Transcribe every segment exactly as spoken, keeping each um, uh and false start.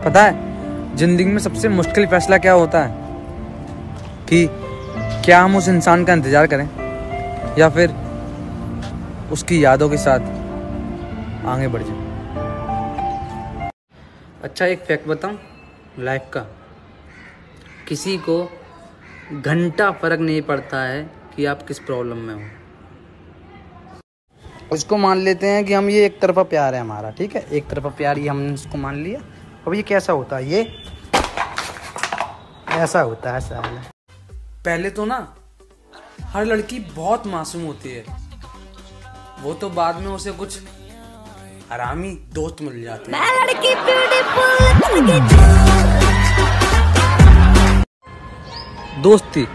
पता है जिंदगी में सबसे मुश्किल फैसला क्या होता है? कि क्या हम उस इंसान का इंतजार करें या फिर उसकी यादों के साथ आगे बढ़ जाए। अच्छा एक फैक्ट बताऊं लाइफ का, किसी को घंटा फर्क नहीं पड़ता है कि आप किस प्रॉब्लम में हो। उसको मान लेते हैं कि हम ये एक तरफा प्यार है हमारा, ठीक है, एक तरफा प्यार ये हमने उसको मान लिया। अब ये कैसा होता है? ये ऐसा होता है, ऐसा है। पहले तो ना हर लड़की बहुत मासूम होती है, वो तो बाद में उसे कुछ हरामी दोस्त मिल जाते हैं। दोस्ती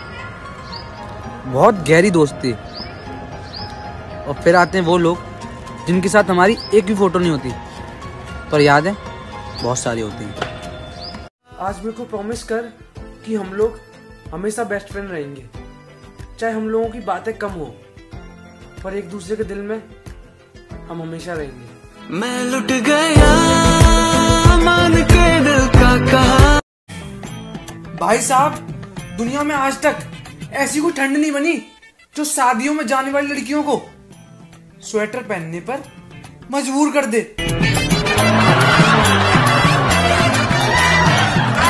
बहुत गहरी दोस्ती, और फिर आते हैं वो लोग जिनके साथ हमारी एक भी फोटो नहीं होती पर यादें बहुत सारी होती हैं। आज मेरे को प्रॉमिस कर कि हम लोग हमेशा बेस्ट फ्रेंड रहेंगे, चाहे हम लोगों की बातें कम हो पर एक दूसरे के दिल में हम हमेशा रहेंगे। मैं लुट गया मान के दिल का कहा। भाई साहब, दुनिया में आज तक ऐसी कोई ठंड नहीं बनी जो शादियों में जाने वाली लड़कियों को स्वेटर पहनने पर मजबूर कर दे।